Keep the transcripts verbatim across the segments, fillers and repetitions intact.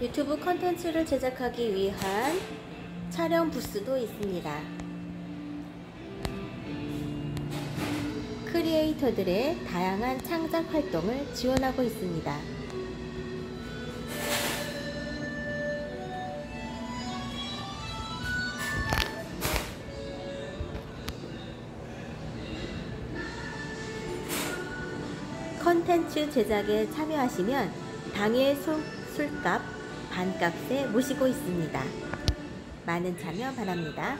유튜브 컨텐츠를 제작하기 위한 촬영 부스도 있습니다. 크리에이터들의 다양한 창작 활동을 지원하고 있습니다. 컨텐츠 제작에 참여하시면 당일 술, 술값 반값에 모시고 있습니다. 많은 참여 바랍니다.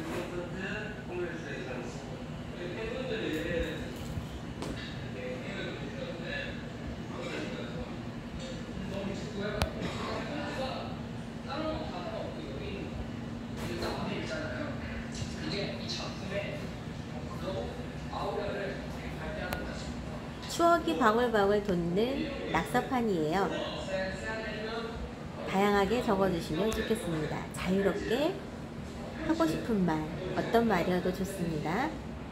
추억이 방울방울 돋는 낙서판이에요. 다양하게 적어주시면 좋겠습니다. 자유롭게 하고 싶은 말, 어떤 말이어도 좋습니다.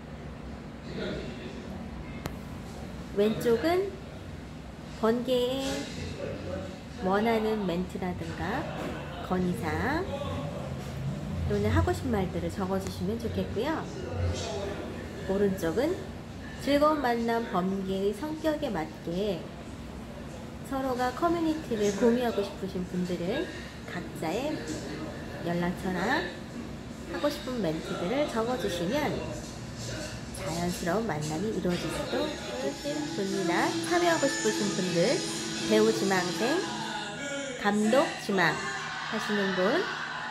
왼쪽은 번개에 원하는 멘트라든가 건의사항 또는 하고 싶은 말들을 적어주시면 좋겠고요. 오른쪽은 즐거운 만남 번개의 성격에 맞게 서로가 커뮤니티를 공유하고 싶으신 분들은 각자의 연락처나 하고 싶은 멘트들을 적어주시면 자연스러운 만남이 이루어질 수도 있습니다. 참여하고 싶으신 분들, 배우 지망생, 감독 지망 하시는 분,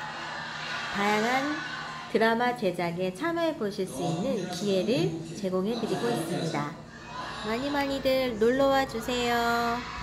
다양한 드라마 제작에 참여해 보실 수 있는 기회를 제공해 드리고 있습니다. 많이 많이들 놀러와 주세요.